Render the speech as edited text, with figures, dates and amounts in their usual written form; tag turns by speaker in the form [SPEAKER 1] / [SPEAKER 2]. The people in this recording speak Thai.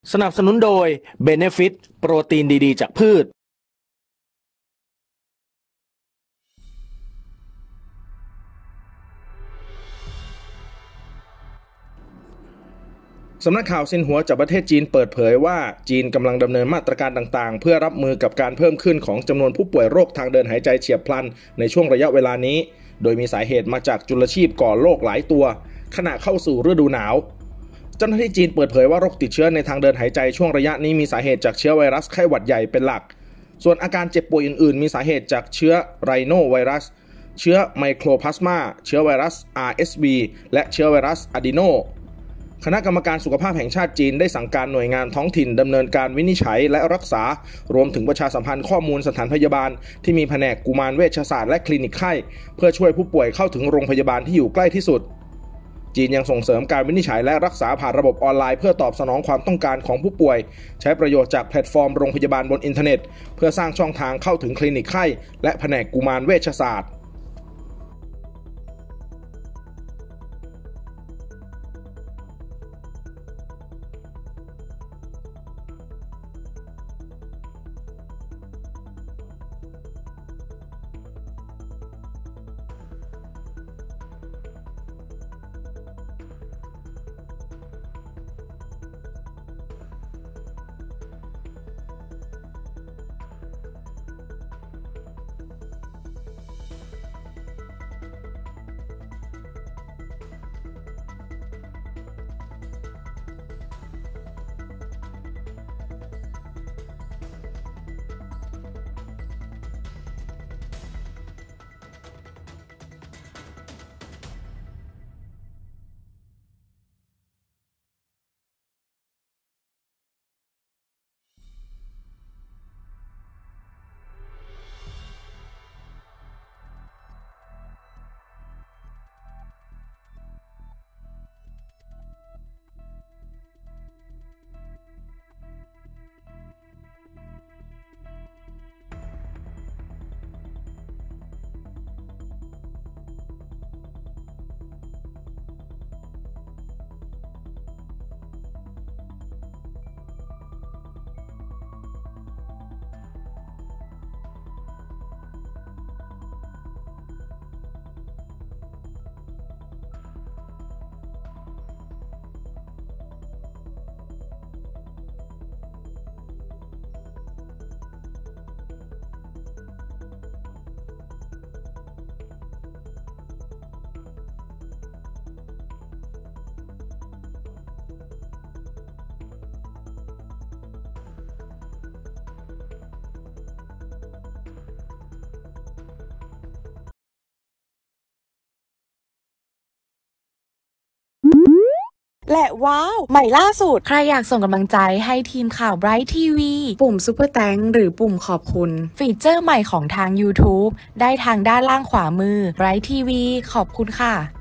[SPEAKER 1] สนับสนุนโดย Benefit โปรตีนดีๆจากพืชสำนักข่าวซินหัวจากประเทศจีนเปิดเผยว่าจีนกำลังดำเนินมาตรการต่างๆเพื่อรับมือกับการเพิ่มขึ้นของจำนวนผู้ป่วยโรคทางเดินหายใจเฉียบพลันในช่วงระยะเวลานี้โดยมีสาเหตุมาจากจุลชีพก่อโรคหลายตัวขณะเข้าสู่ฤดูหนาวเจ้าหน้าที่จีนเปิดเผยว่าโรคติดเชื้อในทางเดินหายใจช่วงระยะนี้มีสาเหตุจากเชื้อไวรัสไข้หวัดใหญ่เป็นหลักส่วนอาการเจ็บป่วยอื่นๆมีสาเหตุจากเชื้อไรโนไวรัสเชื้อไมโครพลาสมาเชื้อไวรัส RSV และเชื้อไวรัสอะดีโนคณะกรรมการสุขภาพแห่งชาติจีนได้สั่งการหน่วยงานท้องถิ่นดำเนินการวินิจฉัยและรักษารวมถึงประชาสัมพันธ์ข้อมูลสถานพยาบาลที่มีแผนกกุมารเวชศาสตร์และคลินิกไข้เพื่อช่วยผู้ป่วยเข้าถึงโรงพยาบาลที่อยู่ใกล้ที่สุดจีนยังส่งเสริมการวินิจฉัยและรักษาผ่านระบบออนไลน์เพื่อตอบสนองความต้องการของผู้ป่วยใช้ประโยชน์จากแพลตฟอร์มโรงพยาบาลบนอินเทอร์เน็ตเพื่อสร้างช่องทางเข้าถึงคลินิกไข้และแผนกกุมารเวชศาสตร์
[SPEAKER 2] และว้าวใหม่ล่าสุดใครอยากส่งกำลังใจให้ทีมข่าว Bright TV ปุ่ม Super Thanks หรือปุ่มขอบคุณฟีเจอร์ใหม่ของทาง YouTube ได้ทางด้านล่างขวามือ Bright TV ขอบคุณค่ะ